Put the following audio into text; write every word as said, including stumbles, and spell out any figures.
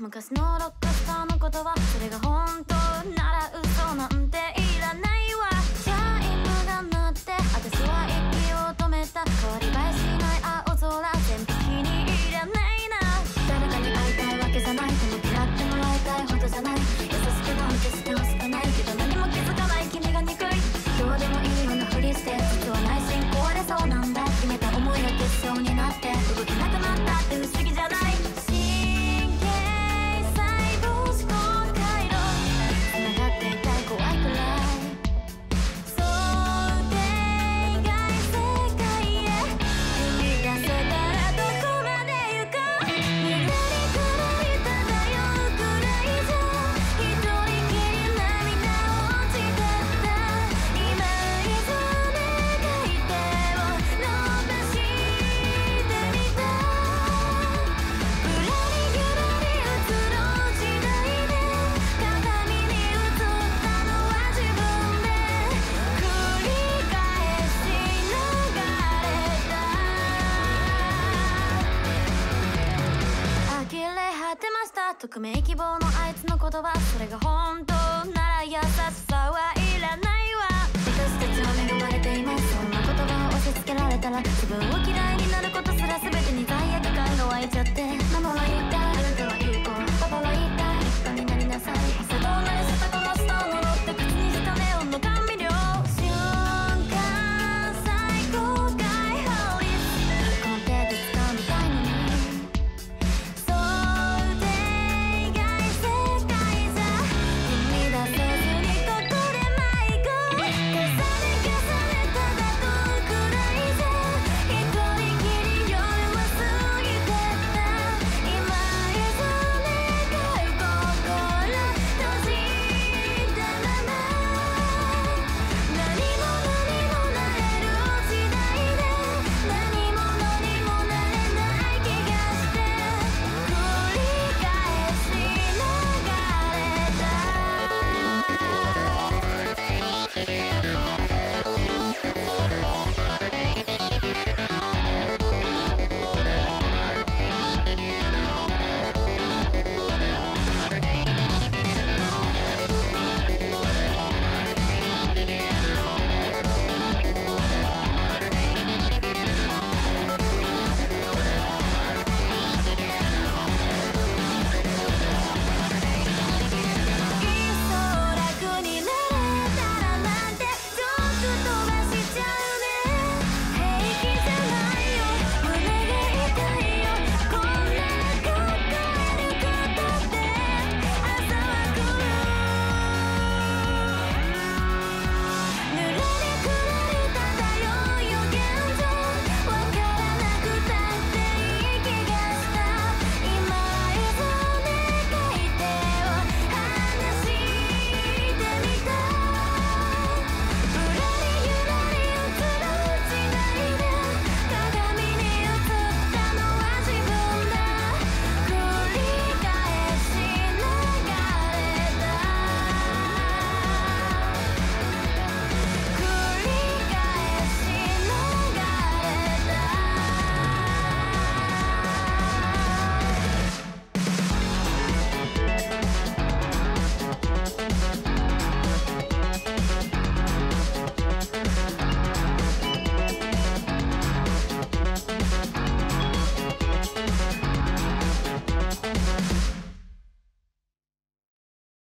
昔のロックスターの言葉、それが本当なら嘘なんていらないわ。チャイムが鳴って私は息を止めた。変わり映えしない青空全部気に入らないな。誰かに会いたいわけじゃない。でも嫌ってもらいたいほどじゃない。優しくなんてしてほしくないけど何も気づかない君が憎い。どうでもいいようなふりして実は内心壊れそうなんだ。決めた思いが結晶になって動けなくなったって不思議じゃない。神経細胞思考回路繋がっていたい怖いくらい。想定外世界へ踏み出せたらどこまで行こう。ゆらりくらり漂うくらいじゃ一人きり涙落ちてった。今以上願い手を伸ばしてみた。ぶらりゆらりうつろ時代で鏡に映ったのは自分で繰り返し流れた。呆れ果てました。匿名希望のあいつの言葉、それが本当なら優しさはいらないわ。私たちは恵まれています。そんな言葉を押し付けられたら自分を嫌いになること